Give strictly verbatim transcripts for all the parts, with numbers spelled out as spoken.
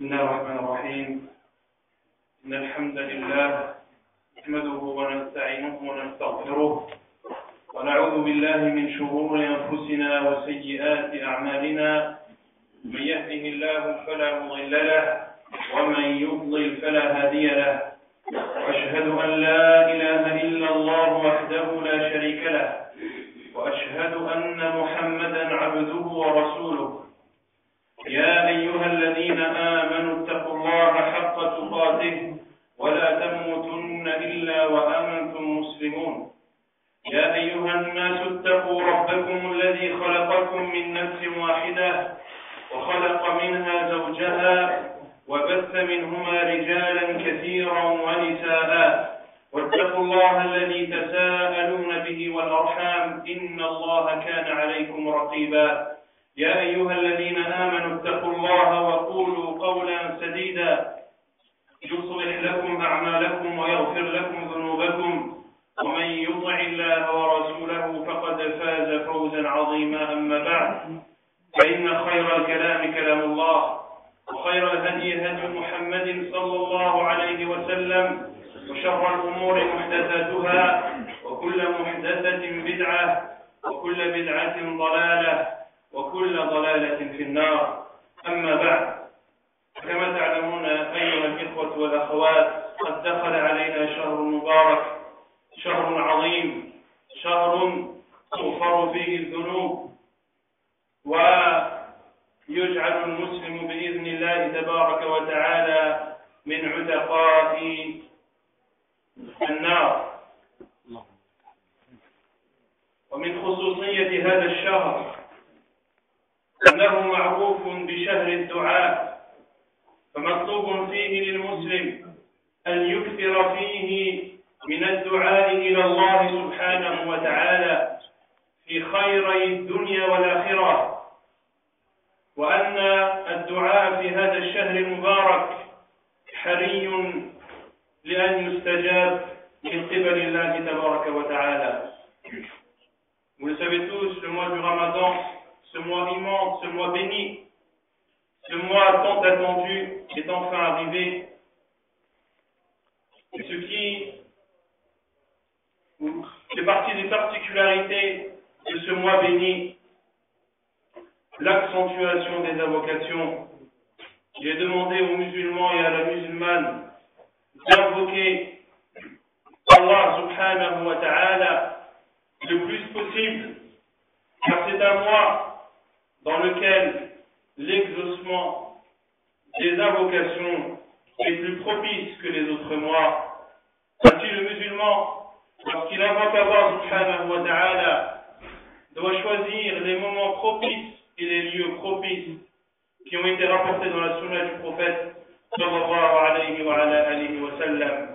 بسم الله الرحمن الرحيم. إن الحمد لله نحمده ونستعينه ونستغفره ونعوذ بالله من شرور أنفسنا وسيئات أعمالنا. من يهده الله فلا مضل له ومن يضلل فلا هادي له. وأشهد أن لا إله إلا الله وحده لا شريك له وأشهد أن محمدا عبده ورسوله. يا أيها الذين آمنوا اتقوا الله حق تقاته ولا تموتن إلا وأنتم مسلمون. يا أيها الناس اتقوا ربكم الذي خلقكم من نفس واحدة وخلق منها زوجها وبث منهما رجالا كثيرا ونساء. واتقوا الله الذي تساءلون به والأرحام إن الله كان عليكم رقيبا. يا أيها الذين آمنوا اتقوا الله وقولوا قولا سديدا يصلح لكم أعمالكم ويغفر لكم ذنوبكم ومن يطع الله ورسوله فقد فاز فوزا عظيما. أما بعد، فإن خير الكلام كلام الله وخير الهدي هدي محمد صلى الله عليه وسلم وشر الأمور محدثاتها وكل محدثة بدعة وكل بدعة ضلالة وكل ضلالة في النار. أما بعد، كما تعلمون أيها الإخوة والأخوات، قد دخل علينا شهر مبارك، شهر عظيم، شهر تغفر فيه الذنوب ويجعل المسلم بإذن الله تبارك وتعالى من عتقاء النار. ومن خصوصية هذا الشهر أنه معروف بشهر الدعاء، فمطلوب فيه للمسلم أن يكثر فيه من الدعاء إلى الله سبحانه وتعالى في خيري الدنيا والآخرة، وأن الدعاء في هذا الشهر المبارك حري لأن يستجاب من قبل الله تبارك وتعالى. Vous le savez tous, le mois du Ramadan, ce mois immense, ce mois béni, ce mois tant attendu est enfin arrivé. Et ce qui fait partie des particularités de ce mois béni, l'accentuation des invocations. Il est demandé aux musulmans et à la musulmane d'invoquer Allah subhanahu wa ta'ala le plus possible, car c'est un mois dans lequel l'exaucement des invocations est plus propice que les autres mois. Ainsi, le musulman, lorsqu'il invoque Allah subhanahu wa ta'ala, doit choisir les moments propices et les lieux propices qui ont été rapportés dans la sunna du prophète sallallahu alayhi wa ala alihi wa sallam.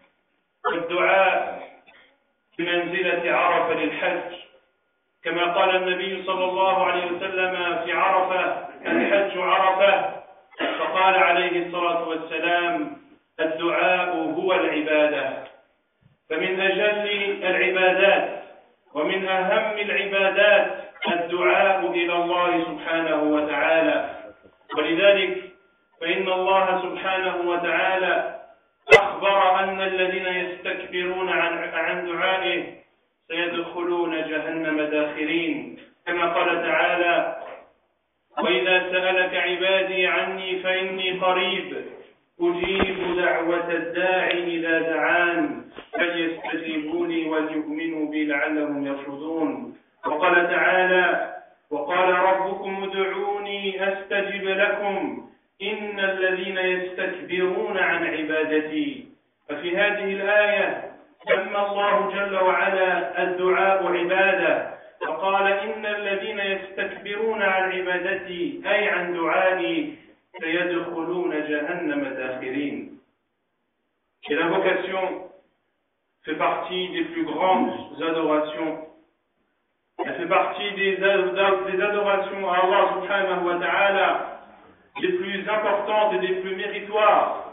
الدعاء بمنزلة عرفة للحج، كما قال النبي صلى الله عليه وسلم في عرفة: الحج عرفة. فقال عليه الصلاة والسلام: الدعاء هو العبادة. فمن أجل العبادات ومن أهم العبادات الدعاء إلى الله سبحانه وتعالى. ولذلك فإن الله سبحانه وتعالى أخبر أن الذين يستكبرون عن عن دعائه سيدخلون جهنم داخرين، كما قال تعالى: وإذا سألك عبادي عني فإني قريب أجيب دعوة الداعي إذا دعان فليستجيبوا لي وليؤمنوا بي لعلهم يرشدون. وقال تعالى: وقال ربكم ادعوني أستجب لكم إن الذين يستكبرون عن عبادتي. ففي هذه الآية سمى الله جل وعلا الدعاء عبادة، فقال: إن الذين يستكبرون عن عبادتي أي عن دعائي سيدخلون جهنم داخرين. Et l'invocation fait partie des plus grandes adorations. Elle fait partie des, des adorations à Allah subhanahu wa ta'ala les plus importantes et les plus méritoires.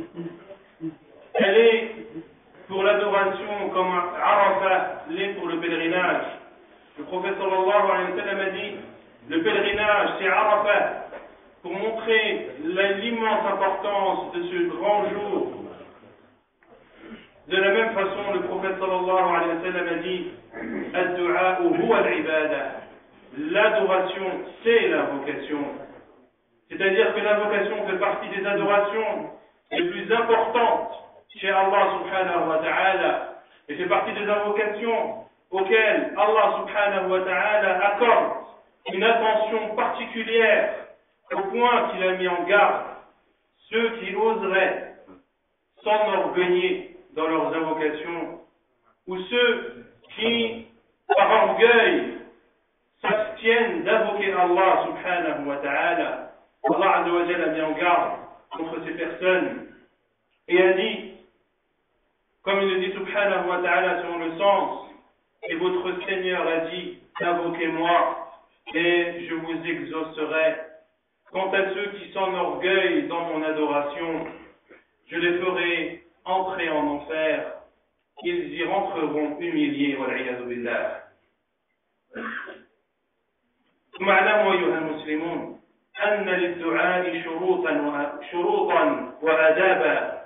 Elle est pour l'adoration comme Arafat l'est pour le pèlerinage. Le prophète sallallahu alayhi wa sallam a dit: le pèlerinage c'est Arafat. pour montrer l'immense importance de ce grand jour. De la même façon, le prophète sallallahu alayhi wa sallam a dit Ad-du'a huwa al-ibada. L'adoration, c'est l'invocation. C'est-à-dire que l'invocation fait partie des adorations les plus importantes chez Allah subhanahu wa ta'ala et fait partie des invocations auxquelles Allah subhanahu wa ta'ala accorde une attention particulière au point qu'il a mis en garde ceux qui oseraient s'enorgueillir dans leurs invocations ou ceux qui, par orgueil, s'abstiennent d'invoquer Allah subhanahu wa ta'ala. Allah azza wa jalla a mis en garde contre ces personnes et a dit, comme il le dit subhanahu wa ta'ala selon le sens, et votre Seigneur a dit, invoquez-moi et je vous exaucerai. Quant à ceux qui s'enorgueillent dans mon adoration, je les ferai entrer en enfer, ils y rentreront humiliés, wal'iyadu billah. ثم اعلموا أيها المسلمون أن للدعاء شروطا شروطا وآدابا.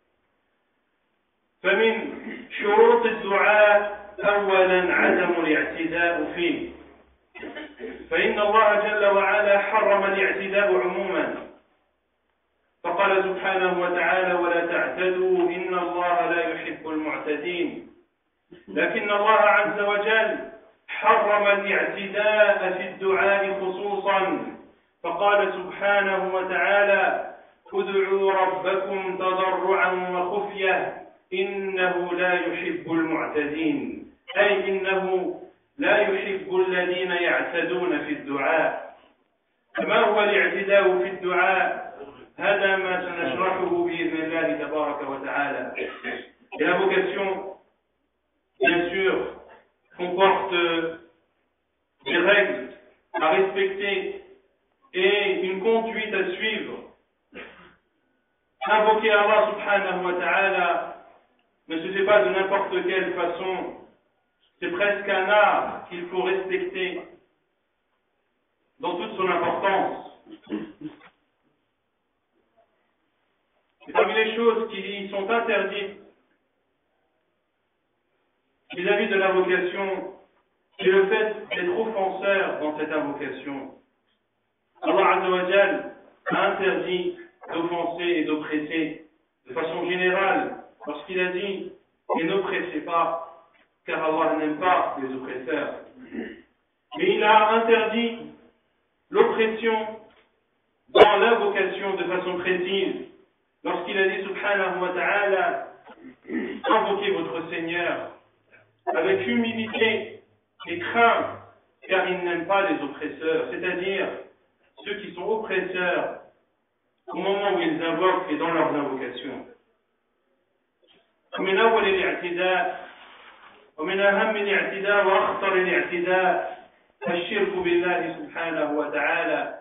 فمن شروط الدعاء أولا عدم الاعتداء فيه، فإن الله جل وعلا حرم الاعتداء عموما، فقال سبحانه وتعالى ولا تعتدوا إن الله لا يحب المعتدين. لكن الله عز وجل حرم الاعتداء في الدعاء خصوصا، فقال سبحانه وتعالى ادعوا ربكم تضرعا وخفية إنه لا يحب المعتدين، أي إنه لا يحب الذين يعتدون في الدعاء. فما هو الاعتداء في الدعاء؟ هذا ما سنشرحه بإذن الله تبارك وتعالى. Et la vocation, bien sûr, comporte des règles à respecter et une conduite à suivre. Invoquer Allah subhanahu wa ta'ala ne se fait pas de n'importe quelle façon. C'est presque un art qu'il faut respecter dans toute son importance. Et parmi les choses qui sont interdites vis-à-vis de l'invocation, c'est le fait d'être offenseur dans cette invocation. Allah Azza wa Jal a interdit d'offenser et d'oppresser de façon générale lorsqu'il a dit « et n'oppressez pas, car Allah n'aime pas les oppresseurs ». Mais il a interdit l'oppression dans l'invocation de façon précise lorsqu'il a dit « Subhanahu wa ta'ala » invoquez votre Seigneur avec humilité et crainte, car il n'aime pas les oppresseurs, c'est-à-dire ceux qui sont oppresseurs au moment où ils invoquent et dans leurs invocations. ومن أول الاعتداء ومن أهم الاعتداء وأخطر الاعتداء الشرك بالله سبحانه وتعالى،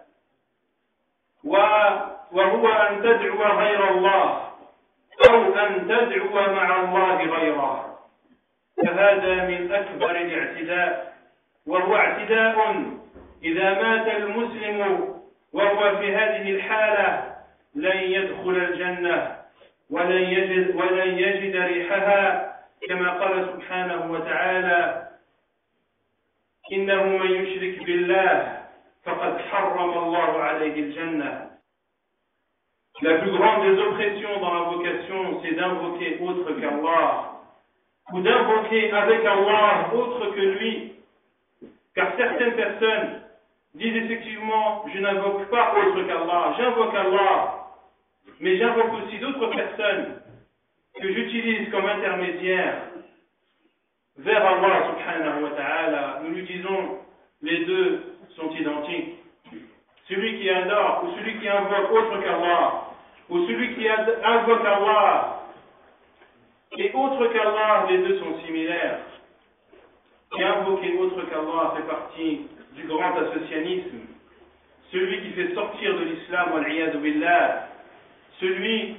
وهو أن تدعو غير الله أو أن تدعو مع الله غيره، فهذا من أكبر الاعتداء، وهو اعتداء إذا مات المسلم وهو في هذه الحالة لن يدخل الجنة ولن يجد, ولن يجد ريحها، كما قال سبحانه وتعالى إنه من يشرك بالله فقد حرم الله عليه الجنة. La plus grande des oppressions dans l'invocation, c'est d'invoquer autre qu'Allah, ou d'invoquer avec Allah autre que lui, car certaines personnes disent effectivement je n'invoque pas autre qu'Allah, j'invoque Allah, mais j'invoque aussi d'autres personnes que j'utilise comme intermédiaires vers Allah subhanahu wa ta'ala. Nous lui disons les deux sont identiques. Celui qui adore ou celui qui invoque autre qu'Allah, ou celui qui invoque Allah et autre qu'Allah, les deux sont similaires. Et invoquer autre qu'Allah fait partie du grand associanisme, celui qui fait sortir de l'islam, wal-iyadu billah, celui,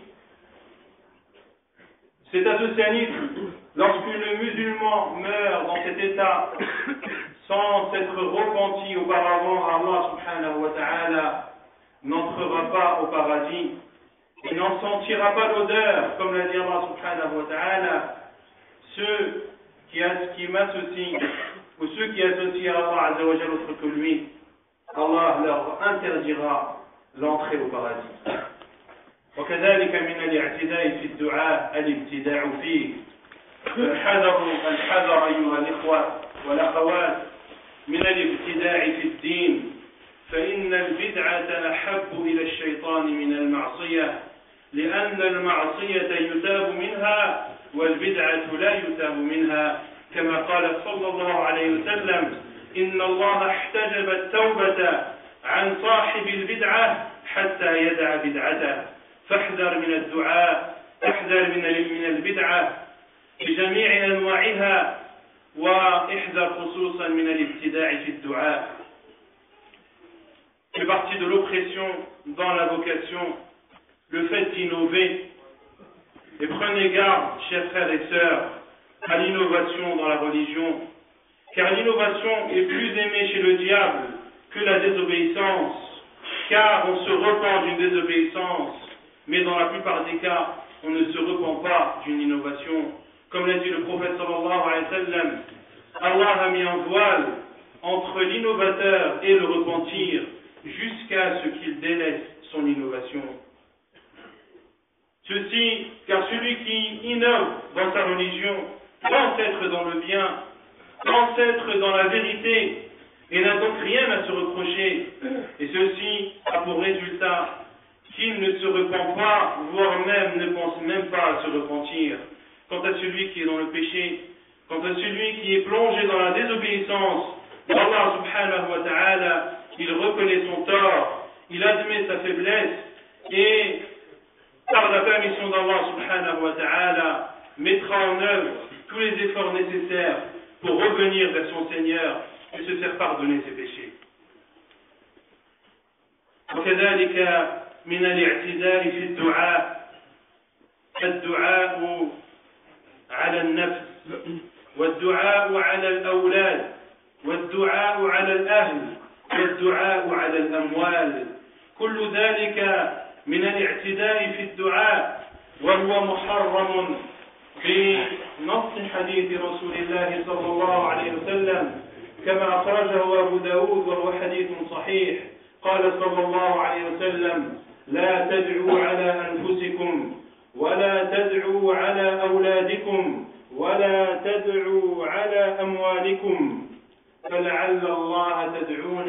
cet associanisme, lorsque le musulman meurt dans cet état, sans s'être repenti auparavant à Allah subhanahu wa ta'ala, n'entrera pas au paradis et n'en sentira pas l'odeur, comme l'a dit Allah subhanahu wa ta'ala. Ceux qui, qui m'associent, ou ceux qui associent à Allah azza wa jalla autre que lui, Allah leur interdira l'entrée au paradis. وكذلك من الاعتداء في الدعاء الابتداع فيه. فالحذر الحذر أيها الإخوة والأخوات من الابتداع في الدين، فإن البدعة أحب إلى الشيطان من المعصية، لأن المعصية يتاب منها والبدعة لا يتاب منها، كما قال صلى الله عليه وسلم: إن الله احتجب التوبة عن صاحب البدعة حتى يدع بدعته. فاحذر من الدعاء، احذر من من البدعة بجميع أنواعها، واحذر خصوصا من الابتداع في الدعاء. fait partie de l'oppression dans la vocation, le fait d'innover. Et prenez garde, chers frères et sœurs, à l'innovation dans la religion, car l'innovation est plus aimée chez le diable que la désobéissance, car on se repent d'une désobéissance, mais dans la plupart des cas, on ne se repent pas d'une innovation. Comme l'a dit le prophète sallallahu alayhi wa sallam, Allah a mis un voile entre l'innovateur et le repentir, jusqu'à ce qu'il délaisse son innovation. Ceci, car celui qui innove dans sa religion pense être dans le bien, pense être dans la vérité, et n'a donc rien à se reprocher, et ceci a pour résultat qu'il ne se repent pas, voire même ne pense même pas à se repentir. Quant à celui qui est dans le péché, quant à celui qui est plongé dans la désobéissance d'Allah subhanahu wa ta'ala, il reconnaît son tort, il admet sa faiblesse, et par la permission d'Allah subhanahu wa ta'ala, mettra en œuvre tous les efforts nécessaires pour revenir vers son Seigneur et se faire pardonner ses péchés. وكذلك من الاعتداء في الدعاء الدعاء على النفس والدعاء على الأولاد والدعاء على الأهل والدعاء على الأموال، كل ذلك من الاعتداء في الدعاء، وهو محرم بنص حديث رسول الله صلى الله عليه وسلم كما أخرجه أبو داود وهو حديث صحيح. قال صلى الله عليه وسلم: لا تدعوا على أنفسكم ولا تدعوا على أولادكم ولا تدعوا على أموالكم، فلعل الله تدعون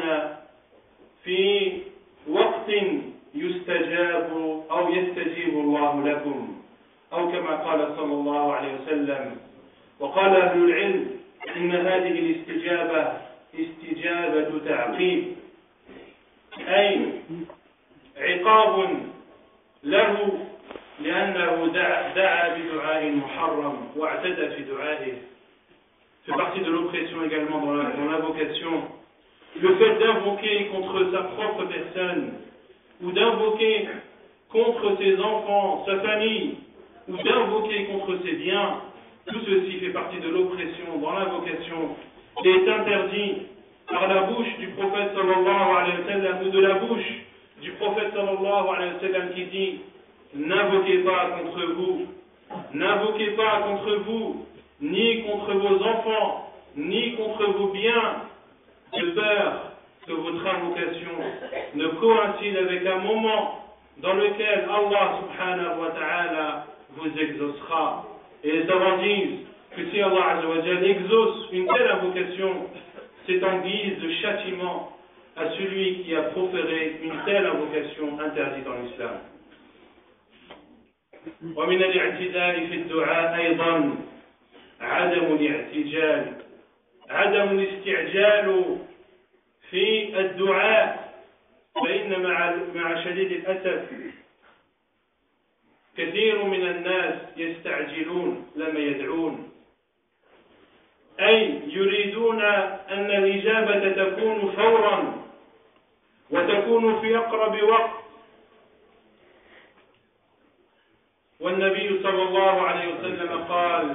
في وقت يستجاب أو يستجيب الله لكم، أو كما قال صلى الله عليه وسلم. وقال أهل العلم إن هذه الاستجابة استجابة تعقيب، أي عقاب له لأنه دعا, دعا بدعاء محرم واعتدى في دعائه. C'est partie de l'oppression également dans la, dans la vocation. Le fait d'invoquer contre sa propre personne, ou d'invoquer contre ses enfants, sa famille, ou d'invoquer contre ses biens, tout ceci fait partie de l'oppression dans la vocation et est interdit par la bouche du prophète sallallahu alayhi wa sallam, ou de la bouche du prophète sallallahu alayhi wa sallam qui dit: n'invoquez pas contre vous, n'invoquez pas contre vous, ni contre vos enfants, ni contre vos biens, de peur que votre invocation ne coïncide avec un moment dans lequel Allah subhanahu wa ta'ala vous exaucera. Et les savants disent que si Allah azza wa jalla exauce une telle invocation, c'est en guise de châtiment à celui qui a proféré une telle invocation interdite dans l'islam. ومن الاعتداء في الدعاء أيضا عدم الاعتجال عدم الاستعجال في الدعاء، فإن مع مع شديد الأسف كثير من الناس يستعجلون لما يدعون، أي يريدون أن الإجابة تكون فورا وتكون في أقرب وقت. والنبي صلى الله عليه وسلم قال: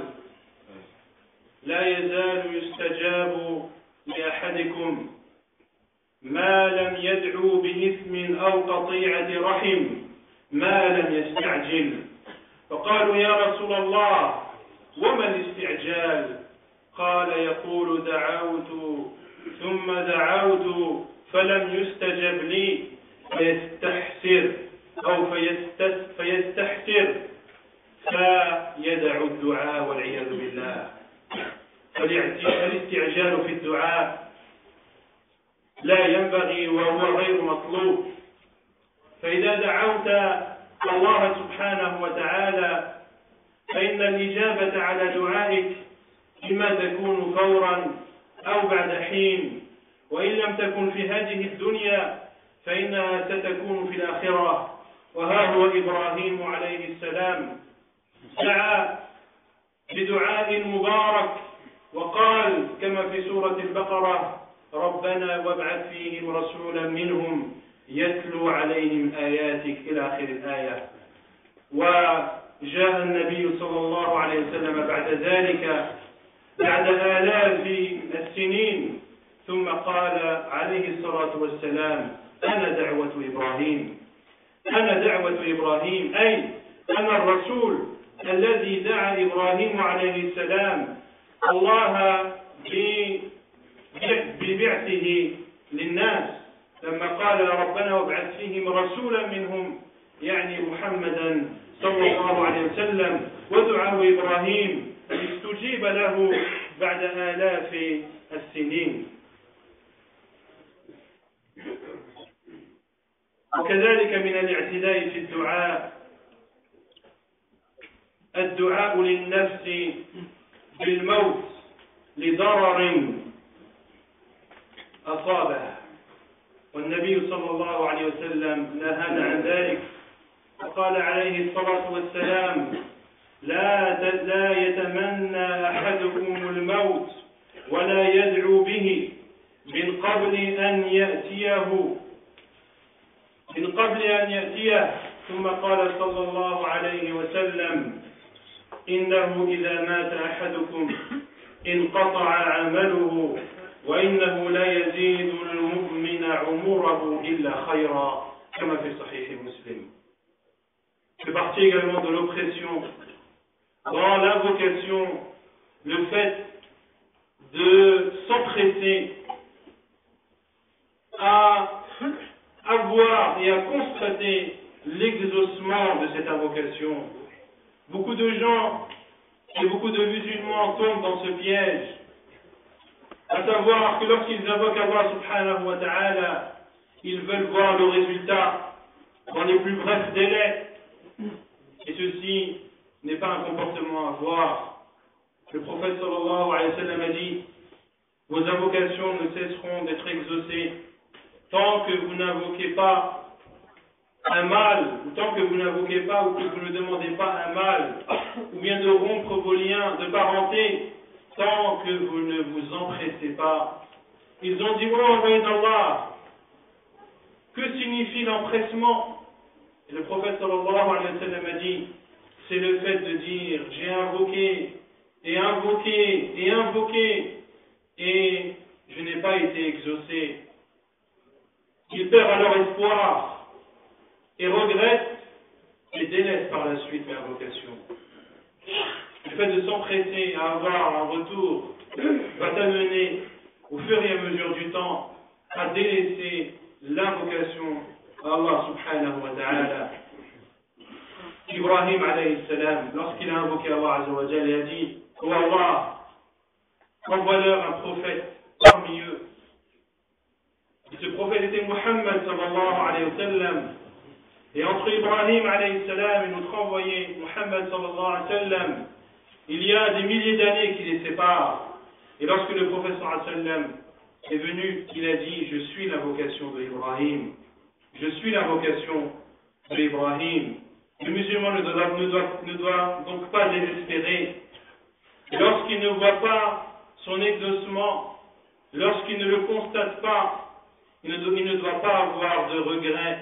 لا يزال يستجاب لأحدكم ما لم يدعو بإثم أو قطيعة رحم ما لم يستعجل. فقالوا يا رسول الله وما الاستعجال؟ قال يقول دعوت ثم دعوت فلم يستجب لي فيستحسر أو فيستحسر فيدع الدعاء والعياذ بالله. فالاستعجال في الدعاء لا ينبغي وهو غير مطلوب. فإذا دعوت الله سبحانه وتعالى فإن الإجابة على دعائك إما تكون فورا أو بعد حين، وإن لم تكن في هذه الدنيا فإنها ستكون في الآخرة. وها هو إبراهيم عليه السلام دعا بدعاء مبارك وقال كما في سورة البقرة ربنا وابعث فيهم رسولا منهم يتلو عليهم آياتك إلى آخر الآية. وجاء النبي صلى الله عليه وسلم بعد ذلك بعد آلاف السنين ثم قال عليه الصلاة والسلام أنا دعوة إبراهيم، أنا دعوة إبراهيم، أي أنا الرسول الذي دعا إبراهيم عليه السلام الله ببعثه للناس لما قال ربنا وابعث فيهم رسولا منهم، يعني محمدا صلى الله عليه وسلم. ودعاء إبراهيم استجيب له بعد آلاف السنين. وكذلك من الاعتداء في الدعاء الدعاء للنفس بالموت لضرر أصابه، والنبي صلى الله عليه وسلم نهانا عن ذلك وقال عليه الصلاة والسلام لا لا يتمنى أحدكم الموت ولا يدعو به من قبل أن يأتيه من قبل أن يأتيه. ثم قال صلى الله عليه وسلم إنه إذا مات أحدكم انقطع عمله وإنه لا يزيد المؤمن عمره إلا خيرا كما في صحيح مسلم. fait partie également de l'oppression dans l'invocation, le fait de s'empresser à avoir et à constater l'exaucement de cette invocation. Beaucoup de gens et beaucoup de musulmans tombent dans ce piège, à savoir que lorsqu'ils invoquent Allah subhanahu wa ta'ala, ils veulent voir le résultat dans les plus brefs délais, et ceci n'est pas un comportement à voir. Le prophète sallallahu alayhi wa sallam a dit: vos invocations ne cesseront d'être exaucées tant que vous n'invoquez pas un mal, ou tant que vous n'invoquez pas ou que vous ne demandez pas un mal, ou bien de rompre vos liens de parenté, tant que vous ne vous empressez pas. Ils ont dit: oh envoyé d'Allah, que signifie l'empressement? Et le prophète sallallahu alayhi wa sallam a dit: c'est le fait de dire j'ai invoqué et invoqué et invoqué et je n'ai pas été exaucé. Ils perdent alors espoir et regrettent et délaissent par la suite l'invocation. Le fait de s'empresser à avoir un retour va t'amener au fur et à mesure du temps à délaisser l'invocation à Allah subhanahu wa ta'ala. Ibrahim alayhi salam, lorsqu'il a invoqué Allah azza wa jalla, il a dit: oh Allah, envoie-leur un prophète parmi eux. Et ce prophète était Muhammad sallallahu alayhi wa sallam. Et entre Ibrahim alayhi salam et notre envoyé Muhammad sallallahu alayhi wa sallam, il y a des milliers d'années qui les séparent. Et lorsque le prophète sallallahu alayhi wa sallam est venu, il a dit: je suis l'invocation de Ibrahim. Je suis l'invocation de Ibrahim. Le musulman ne doit, ne doit, ne doit donc pas désespérer. Lorsqu'il ne voit pas son exaucement, lorsqu'il ne le constate pas, il ne, doit, il ne doit pas avoir de regret.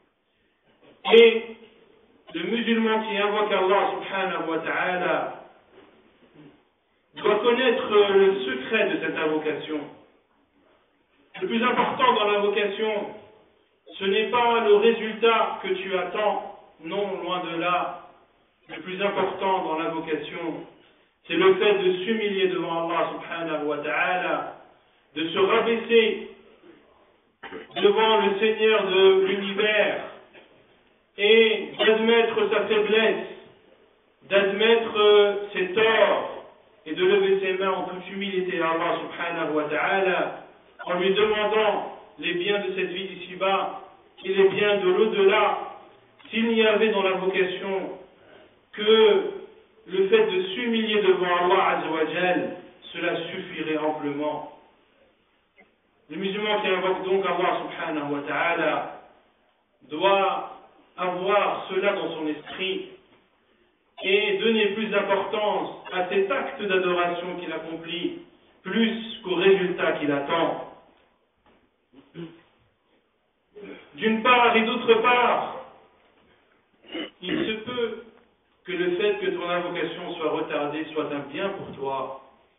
Et le musulman qui invoque Allah subhanahu wa ta'ala doit connaître le secret de cette invocation. Le plus important dans la vocation, ce n'est pas le résultat que tu attends, non, loin de là. Le plus important dans la vocation, c'est le fait de s'humilier devant Allah subhanahu wa ta'ala, de se rabaisser devant le Seigneur de l'univers et d'admettre sa faiblesse, d'admettre ses torts et de lever ses mains en toute humilité à Allah subhanahu wa ta'ala en lui demandant les biens de cette vie d'ici-bas et les biens de l'au-delà. S'il n'y avait dans la vocation que le fait de s'humilier devant Allah azza wa jal, cela suffirait amplement. Le musulman qui invoque donc Allah subhanahu wa ta'ala doit avoir cela dans son esprit et donner plus d'importance à cet acte d'adoration qu'il accomplit plus qu'au résultat qu'il attend. D'une part et d'autre part, il se peut que le fait que ton invocation soit retardée soit un bien pour toi.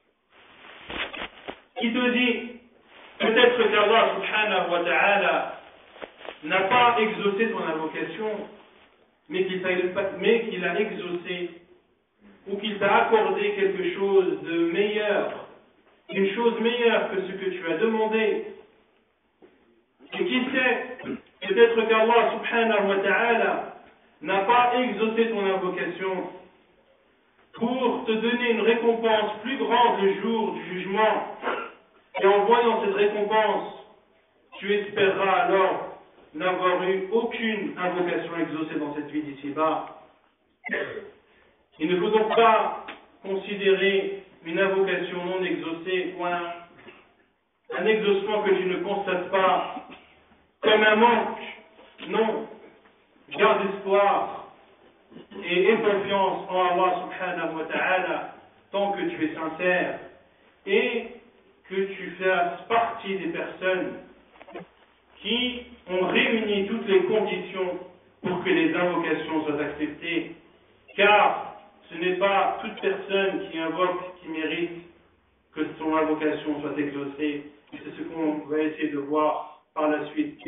Qui te dit peut-être qu'Allah subhanahu wa ta'ala n'a pas exaucé ton invocation, mais qu'il t'a, mais qu'il a exaucé, ou qu'il t'a accordé quelque chose de meilleur, une chose meilleure que ce que tu as demandé. Et qui sait, peut-être qu'Allah subhanahu wa ta'ala n'a pas exaucé ton invocation pour te donner une récompense plus grande le jour du jugement. Et en voyant cette récompense, tu espéreras alors n'avoir eu aucune invocation exaucée dans cette vie d'ici-bas. Il ne faut donc pas considérer une invocation non exaucée ou un, un exaucement que tu ne constates pas comme un manque. Non, garde espoir et aie confiance en Allah subhanahu wa ta'ala tant que tu es sincère et que tu fasses partie des personnes qui ont réuni toutes les conditions pour que les invocations soient acceptées, car ce n'est pas toute personne qui invoque qui mérite que son invocation soit exaucée, et c'est ce qu'on va essayer de voir par la suite.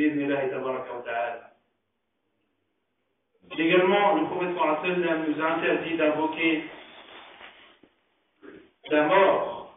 Également, le prophète sallallahu alayhi wa sallam nous a interdit d'invoquer la mort.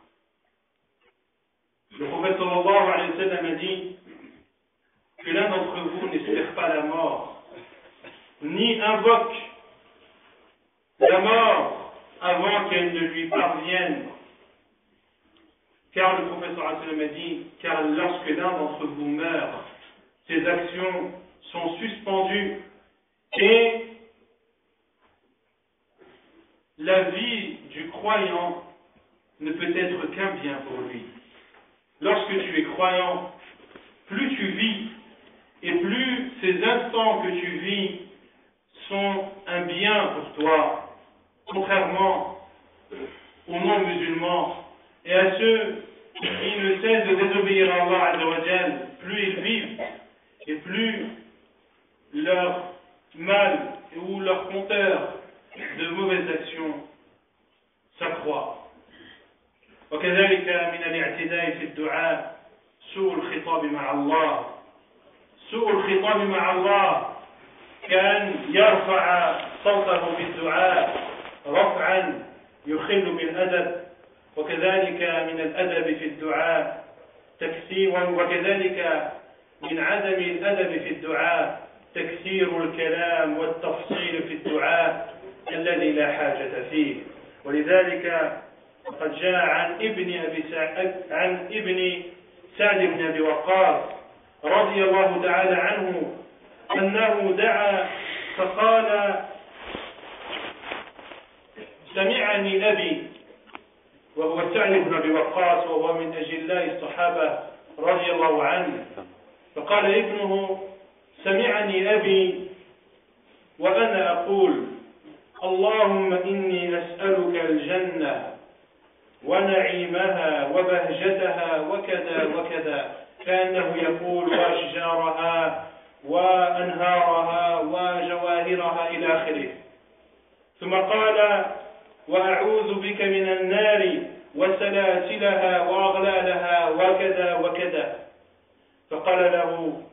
Le prophète sallallahu alayhi wa sallam a dit que l'un d'entre vous n'espère pas la mort, ni invoque la mort avant qu'elle ne lui parvienne. Car le prophète sallallahu alayhi wa sallam a dit, car lorsque l'un d'entre vous meurt, ses actions sont suspendues et la vie du croyant ne peut être qu'un bien pour lui. Lorsque tu es croyant, plus tu vis et plus ces instants que tu vis sont un bien pour toi, contrairement aux non-musulmans et à ceux qui ne cessent de désobéir à Allah azza wa jal. Plus ils vivent et plus leur mal ou leur compteur de mauvaises actions s'accroît. وكذلك من الاعتداء في الدعاء سوء الخطاب مع الله. سوء الخطاب مع الله كان يرفع صوته بالدعاء رفعا يخل بالأدب، وكذلك من الأدب في الدعاء تكثير، وكذلك من عدم الأدب في الدعاء تكثير الكلام والتفصيل في الدعاء الذي لا حاجة فيه. ولذلك قد جاء عن ابن أبي سعد عن ابن سعد بن أبي وقاص رضي الله تعالى عنه أنه دعا فقال: سمعني أبي، وهو سعد بن أبي وقاص وهو من أجلاء الصحابة رضي الله عنه. فقال ابنه: سمعني أبي وأنا أقول: اللهم إني أسألك الجنة ونعيمها وبهجتها وكذا وكذا، كأنه يقول: وأشجارها وأنهارها وجواهرها إلى آخره. ثم قال: وأعوذ بك من النار وسلاسلها وأغلالها وكذا وكذا. فقال له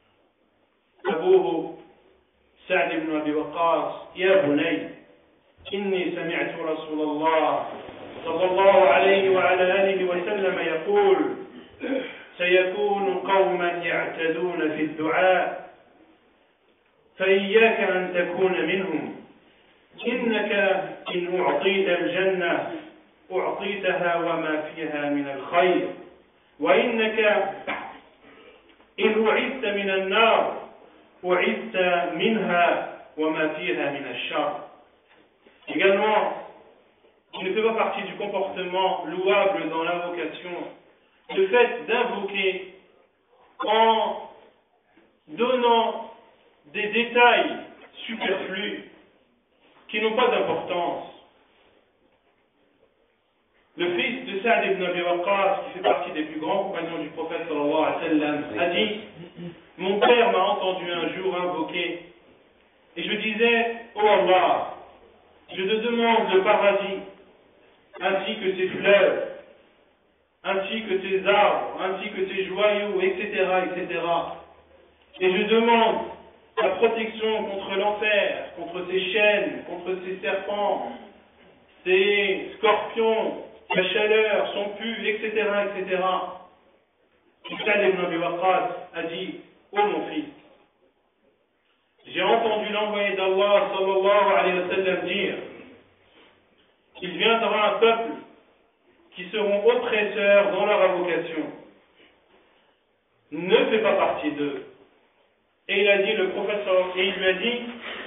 أبوه سعد بن أبي وقاص يا بني إني سمعت رسول الله صلى الله عليه وعلى آله وسلم يقول سيكون قوما يعتدون في الدعاء فإياك أن تكون منهم إنك إن أعطيت الجنة أعطيتها وما فيها من الخير وإنك إن أعذت من النار أعذت منها وما فيها من الشر. Également, il ne fait pas partie du comportement louable dans l'invocation le fait d'invoquer en donnant des détails superflus qui n'ont pas d'importance. Le fils de Sa'd ibn Abi Waqqas, qui fait partie des plus grands compagnons du prophète sallallahu alayhi wa sallam, a dit « Mon père m'a entendu un jour invoquer et je disais « Oh Allah, je te demande le paradis, ainsi que ses fleurs, ainsi que ses arbres, ainsi que ses joyaux, et cetera, et cetera. Et je demande la protection contre l'enfer, contre ses chaînes, contre ses serpents, ses scorpions, la chaleur, son pu, et cetera, et cetera. Sa'd ibn Abi Waqqas a dit « Oh mon fils, j'ai entendu l'envoyé d'Allah sallallahu alayhi wa sallam dire qu'il viendra un peuple qui seront oppresseurs dans leur invocation. Ne fais pas partie d'eux. » Et il a dit, le professeur, et il lui a dit,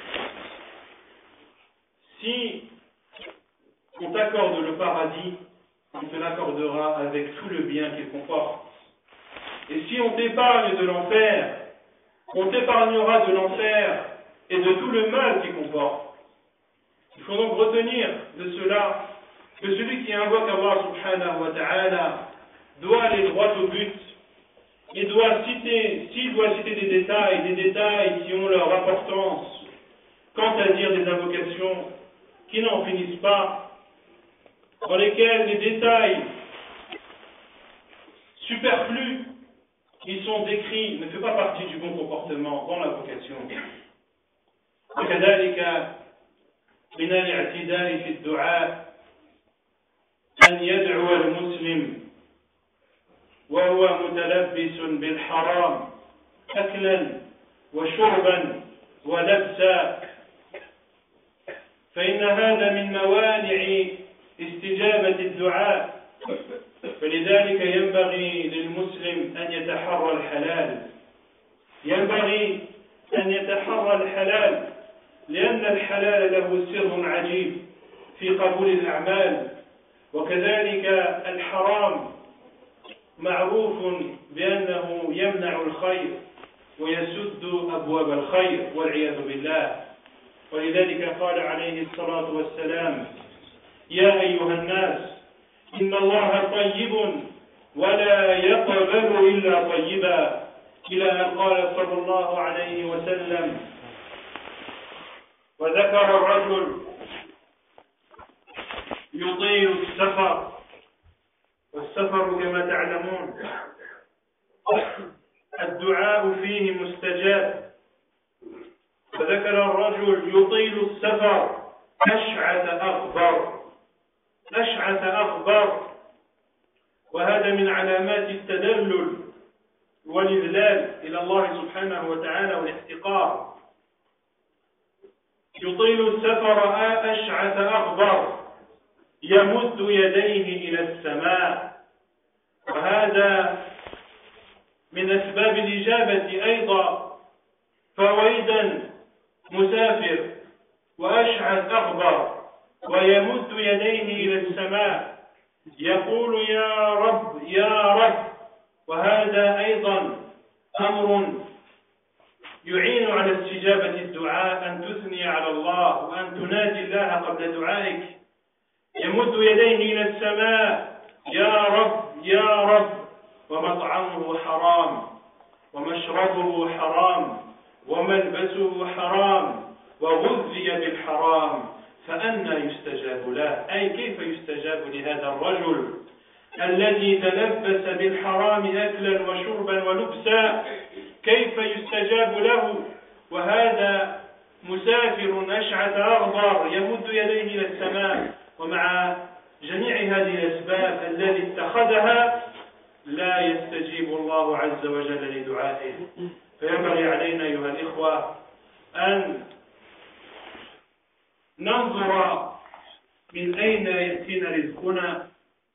si on t'accorde le paradis, on te l'accordera avec tout le bien qu'il comporte. Et si on t'épargne de l'enfer, on t'épargnera de l'enfer et de tout le mal qu'il comporte. Il faut donc retenir de cela que celui qui invoque Allah subhanahu wa ta'ala doit aller droit au but et doit citer, s'il doit citer des détails, des détails qui ont leur importance, quant à dire des invocations qui n'en finissent pas, dans lesquelles les détails superflus qui sont décrits ne font pas partie du bon comportement dans l'invocation. وكذلك من الاعتداء في الدعاء أن يدعو المسلم وهو متلبس بالحرام أكلا وشربا ولبسا فإن هذا من موانع استجابة الدعاء فلذلك ينبغي للمسلم أن يتحرى الحلال ينبغي أن يتحرى الحلال لأن الحلال له سر عجيب في قبول الأعمال وكذلك الحرام معروف بأنه يمنع الخير ويسد أبواب الخير والعياذ بالله ولذلك قال عليه الصلاة والسلام يا أيها الناس إن الله طيب ولا يقبل إلا طيبا إلى أن قال صلى الله عليه وسلم وذكر الرجل يطيل السفر والسفر كما تعلمون الدعاء فيه مستجاب فذكر الرجل يطيل السفر أشعث أغبر أشعث أغبر وهذا من علامات التدلل والإذلال إلى الله سبحانه وتعالى والاحتقار يطيل السفر أشعث أغبر يمد يديه إلى السماء وهذا من أسباب الإجابة أيضا فويدا مسافر وأشعث أغبر ويمد يديه إلى السماء يقول يا رب يا رب وهذا أيضا أمر يعين على استجابة الدعاء أن تثني على الله وأن تنادي الله قبل دعائك يمد يديه إلى السماء يا رب يا رب ومطعمه حرام ومشربه حرام وملبسه حرام وغذي بالحرام فأنى يستجاب له أي كيف يستجاب لهذا الرجل الذي تلبس بالحرام أكلا وشربا ولبسا كيف يستجاب له وهذا مسافر أشعث أغبر يمد يديه إلى السماء ومع جميع هذه الأسباب التي اتخذها لا يستجيب الله عز وجل لدعائه. فينبغي علينا أيها الإخوة أن ننظر من أين يأتينا رزقنا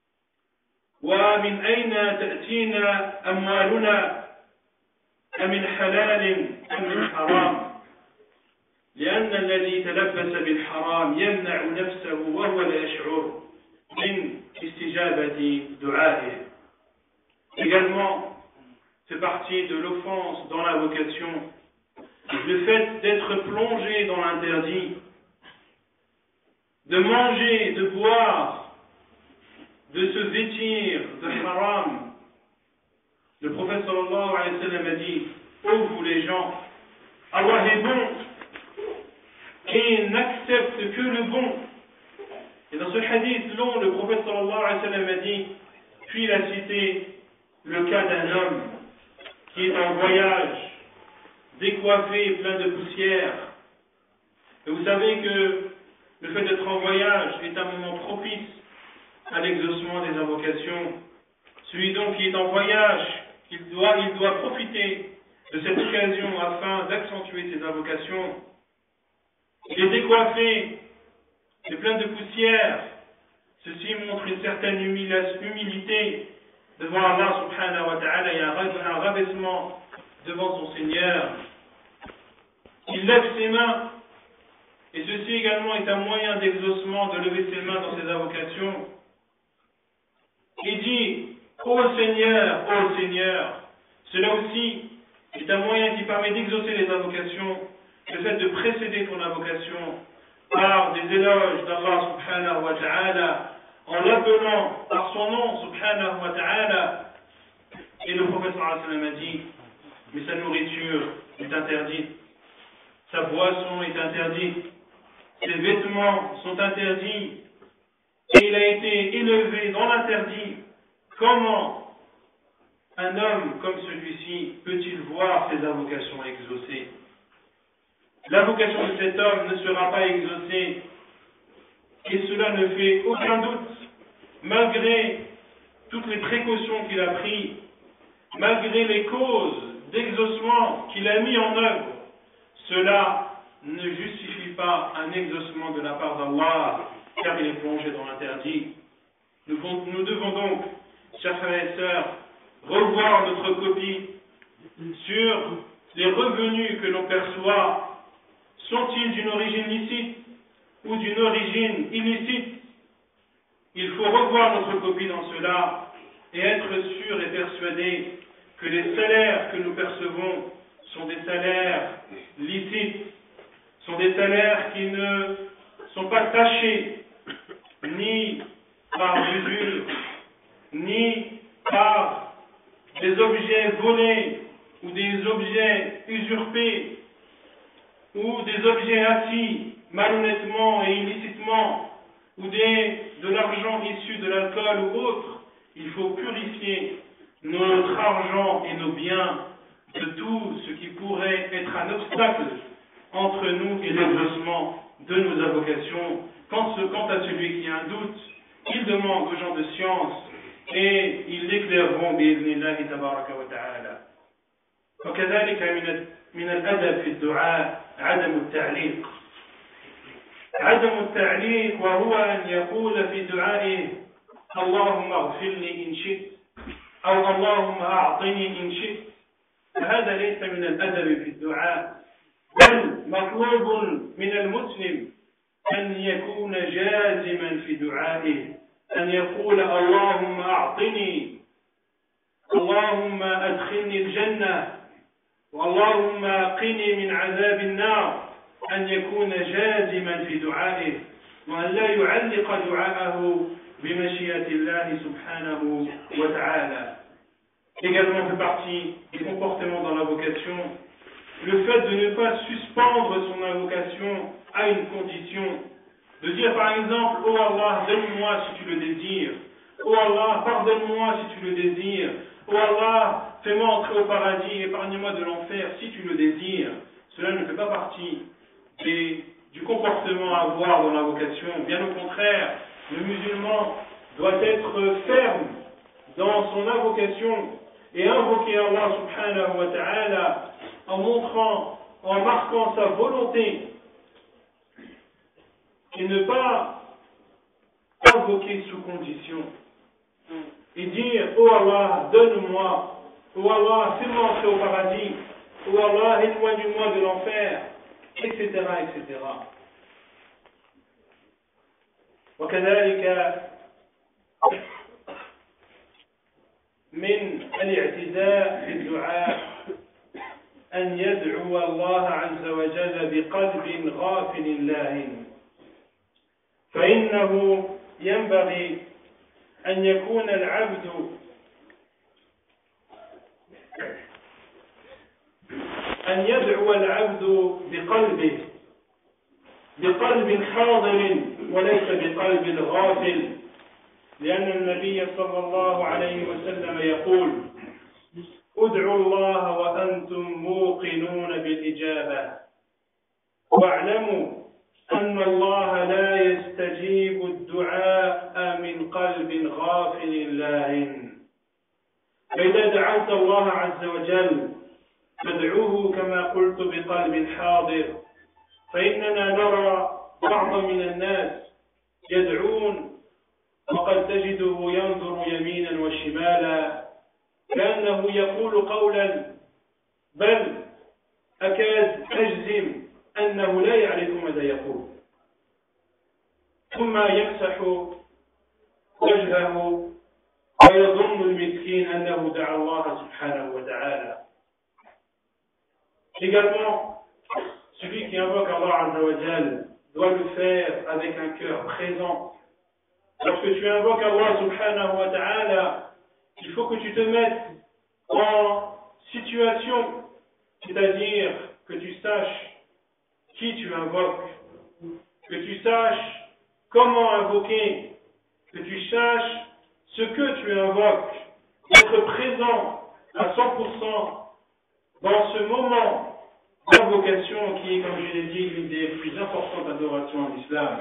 ومن أين تأتينا أموالنا أمن حلال أم من حرام، لأن الذي تلبس بالحرام يمنع نفسه وهو لا يشعر من استجابة دعائه. Également, fait partie de l'offense dans la vocation le fait d'être plongé dans l'interdit, de manger, de boire, de se vêtir de haram. Le prophète sallallahu alayhi wa sallam a dit: ô vous les gens, Allah est bon et n'accepte que le bon. Et dans ce hadith long, le prophète sallallahu alayhi wa sallam a dit, puis il a cité le cas d'un homme qui est en voyage, décoiffé et plein de poussière. Et vous savez que le fait d'être en voyage est un moment propice à l'exaucement des invocations. Celui donc qui est en voyage, il doit, il doit profiter de cette occasion afin d'accentuer ses invocations. Il est décoiffé, il est plein de poussière. Ceci montre une certaine humilité devant Allah subhanahu wa ta'ala et un rabaissement devant son Seigneur. Il lève ses mains, et ceci également est un moyen d'exaucement de lever ses mains dans ses invocations. Il dit: ô Seigneur, ô Seigneur. Cela aussi est un moyen qui permet d'exaucer les invocations, le fait de précéder ton invocation par des éloges d'Allah subhanahu wa ta'ala, en l'appelant par son nom subhanahu wa ta'ala. Et le prophète sallallahu alayhi wa sallam a dit: mais sa nourriture est interdite, sa boisson est interdite, ses vêtements sont interdits, et il a été élevé dans l'interdit. Comment un homme comme celui-ci peut-il voir ses invocations exaucées? L'invocation de cet homme ne sera pas exaucée, et cela ne fait aucun doute, malgré toutes les précautions qu'il a prises, malgré les causes d'exaucement qu'il a mis en œuvre. Cela ne justifie pas un exaucement de la part d'Allah, car il est plongé dans l'interdit. Nous, nous devons donc, chers frères et sœurs, revoir notre copie sur les revenus que l'on perçoit. Sont-ils d'une origine licite ou d'une origine illicite? Il faut revoir notre copie dans cela et être sûr et persuadé que les salaires que nous percevons sont des salaires licites, sont des salaires qui ne sont pas tachés ni par l'usure, ni par des objets volés ou des objets usurpés ou des objets acquis malhonnêtement et illicitement ou des, de l'argent issu de l'alcool ou autre. Il faut purifier notre argent et nos biens de tout ce qui pourrait être un obstacle entre nous et l'exaucement de nos invocations. Quant, ce, quant à celui qui a un doute, il demande aux gens de science et ils l'éclaireront bi'idhnillahi tabaraka wa ta'ala. وكذلك من من الأدب في الدعاء عدم التعليق. عدم التعليق وهو أن يقول في دعائه: اللهم اغفر لي إن شئت، أو اللهم أعطني إن شئت. فهذا ليس من الأدب في الدعاء، بل مطلوب من المسلم أن يكون جازما في دعائه، أن يقول: اللهم أعطني، اللهم أدخلني الجنة، واللهم قني من عذاب النار. أن يكون جازما في دعائه وأن لا يعلق دعاءه بمشيئة الله سبحانه وتعالى. Également fait partie des comportements dans l'invocation le fait de ne pas suspendre son invocation à une condition, de dire par exemple: oh Allah, donne-moi si tu le désires, Oh Allah, pardonne-moi si tu le désires. Oh Allah, fais-moi entrer au paradis, épargne-moi de l'enfer si tu le désires. Cela ne fait pas partie des, du comportement à avoir dans l'invocation. Bien au contraire, le musulman doit être ferme dans son invocation et invoquer Allah subhanahu wa ta'ala en montrant, en marquant sa volonté et ne pas invoquer sous condition et dire « Oh Allah, donne-moi, oh Allah, fais-moi entrer au paradis, oh Allah, éloigne-moi de l'enfer, et cetera et cetera. وكذلك من الاعتداء في الدعاء أن يدعو الله عز وجل بقلب غافل لاهٍ، فإنه ينبغي أن يكون العبد أن يدعو العبد بقلبه بقلب حاضر وليس بقلب غافل، لأن النبي صلى الله عليه وسلم يقول: ادعوا الله وأنتم موقنون بالإجابة، واعلموا أن الله لا يستجيب الدعاء من قلب غافل لاهٍ. فإذا دعوت الله عز وجل فادعوه كما قلت بقلب حاضر، فإننا نرى بعض من الناس يدعون وقد تجده ينظر يمينا وشمالا كأنه يقول قولا بل أكاد أجزم أنه لا يعرف ماذا يقول، ثم يمسح وجهه ويظن المسكين أنه دعا الله سبحانه وتعالى. Également, celui qui invoque Allah Azza wa Jal doit le faire avec un cœur présent. Lorsque tu invoques Allah Subhanahu wa Ta'ala, il faut que tu te mettes en situation, c'est-à-dire que tu saches qui tu invoques, que tu saches comment invoquer, que tu saches ce que tu invoques, être présent à cent pour cent dans ce moment d'invocation qui est, comme je l'ai dit, l'une des plus importantes adorations en islam.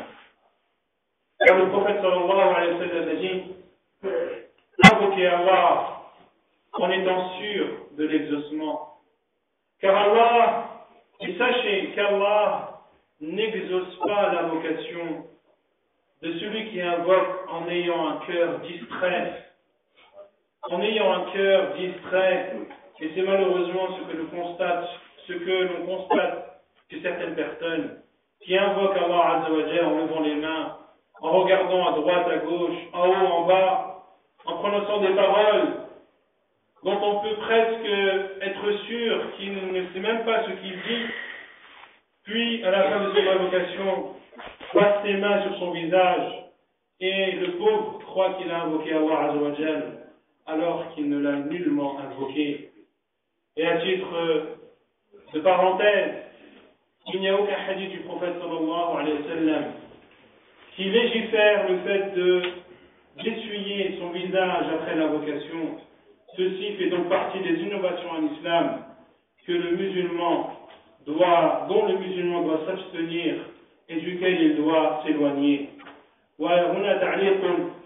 Car le prophète sallallahu alayhi wa sallam a dit: invoquez Allah en étant sûr de l'exaucement. Car Allah, et sachez qu'Allah n'exauce pas l'invocation de celui qui invoque en ayant un cœur distrait. En ayant un cœur distrait, et c'est malheureusement ce que l'on constate, ce que l'on constate chez certaines personnes qui invoquent Allah Azza wa Jalla en levant les mains, en regardant à droite, à gauche, en haut, en bas, en prononçant des paroles dont on peut presque être sûr qu'il ne sait même pas ce qu'il dit, puis à la fin de son invocation, passe ses mains sur son visage et le pauvre croit qu'il a invoqué Allah Azza wa Jalla alors qu'il ne l'a nullement invoqué. Et à titre de parenthèse, il n'y a aucun hadith du prophète sallallahu alayhi wa sallam qui légifère le fait de d'essuyer son visage après l'invocation. Ceci fait donc partie des innovations en islam que le musulman doit, dont le musulman doit s'abstenir et duquel il doit s'éloigner. وهنا تعليق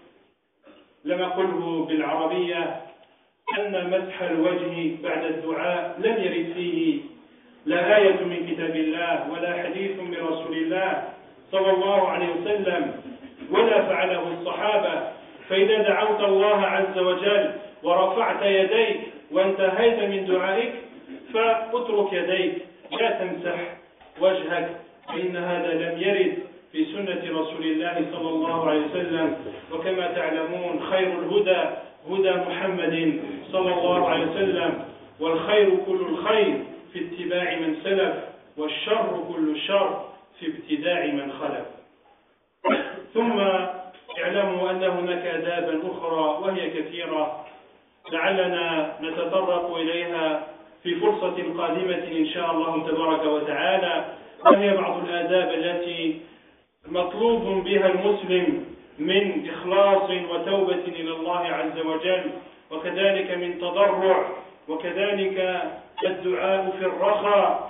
لم أقله بالعربية أن مسح الوجه بعد الدعاء لم يرد فيه لا آية من كتاب الله ولا حديث من رسول الله صلى الله عليه وسلم ولا فعله الصحابة. فإذا دعوت الله عز وجل ورفعت يديك وانتهيت من دعائك فاترك يديك، لا تمسح وجهك، فإن هذا لم يرد في سنة رسول الله صلى الله عليه وسلم. وكما تعلمون خير الهدى هدى محمد صلى الله عليه وسلم، والخير كل الخير في اتباع من سلف، والشر كل الشر في ابتداع من خلف. ثم اعلموا أن هناك آدابا أخرى وهي كثيرة لعلنا نتطرق إليها في فرصة قادمة إن شاء الله تبارك وتعالى، وهي بعض الآداب التي مطلوب بها المسلم من إخلاص وتوبة إلى الله عز وجل، وكذلك من تضرع، وكذلك الدعاء في الرخاء،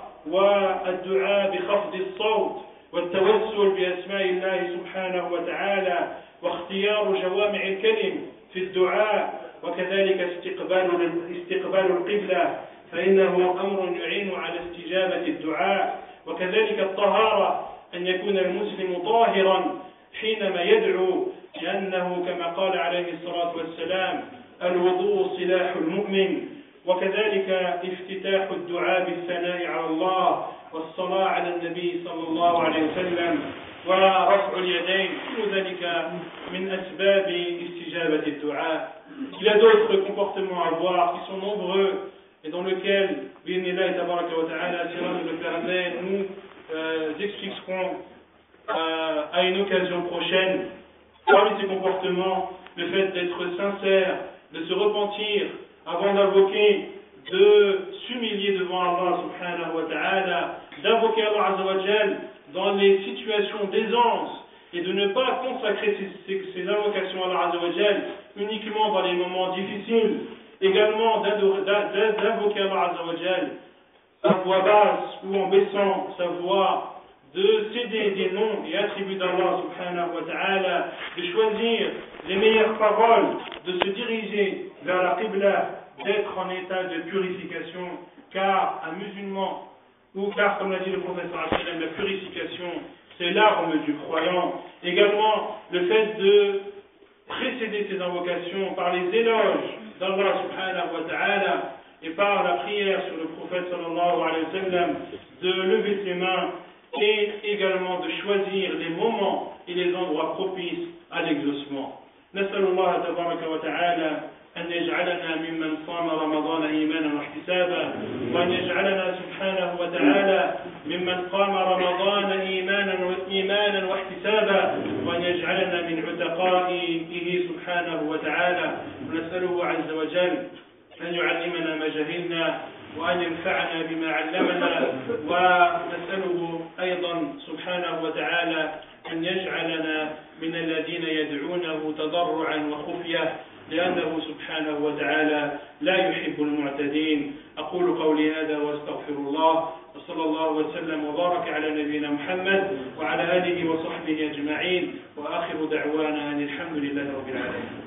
والدعاء بخفض الصوت، والتوسل بأسماء الله سبحانه وتعالى، واختيار جوامع الكلم في الدعاء، وكذلك استقبال استقبال القبلة، فإنه أمر يعين على استجابة الدعاء، وكذلك الطهارة، أن يكون المسلم طاهرا حينما يدعو، لأنه كما قال عليه الصلاة والسلام: الوضوء سلاح المؤمن. وكذلك افتتاح الدعاء بالثناء على الله والصلاة على النبي صلى الله عليه وسلم ورفع اليدين، كل ذلك من أسباب استجابة الدعاء. Il y a d'autres comportements à voir qui sont nombreux et dans lesquels, bi'idhnillahi tabaraka wa ta'ala, si Allah nous le permet, nous euh, expliquerons euh, à une occasion prochaine. Parmi ces comportements, le fait d'être sincère, de se repentir avant d'invoquer, de s'humilier devant Allah subhanahu wa ta'ala, d'invoquer Allah azza wa jal dans les situations d'aisance, et de ne pas consacrer ces, ces, ces invocations à Allah azza wa jal uniquement dans les moments difficiles, également d'invoquer Allah azza wa jal à voix basse ou en baissant sa voix, de céder des noms et attributs d'Allah subhanahu wa ta'ala, de choisir les meilleures paroles, de se diriger vers la qibla, d'être en état de purification, car un musulman, ou car comme l'a dit le prophète sallallahu alayhi wa sallam, la purification c'est l'arme du croyant. Également le fait de précéder ces invocations par les éloges d'Allah subhanahu wa ta'ala et par la prière sur le prophète sallallahu alayhi wa sallam, de lever ses mains et également de choisir les moments et les endroits propices à l'exaucement. نسأل الله تبارك وتعالى أن يجعلنا ممن صام رمضان إيمانا واحتسابا، وأن يجعلنا سبحانه وتعالى ممن قام رمضان إيمانا إيمانا واحتسابا، وأن يجعلنا من عتقائه سبحانه وتعالى. ونسأله عز وجل أن يعلمنا ما جهلنا وأن ينفعنا بما علمنا، ونسأله أيضا سبحانه وتعالى أن يجعلنا من الذين يدعونه تضرعا وخفية، لأنه سبحانه وتعالى لا يحب المعتدين. أقول قولي هذا وأستغفر الله، وصلى الله وسلم وبارك على نبينا محمد وعلى آله وصحبه أجمعين، وآخر دعوانا أن الحمد لله رب العالمين.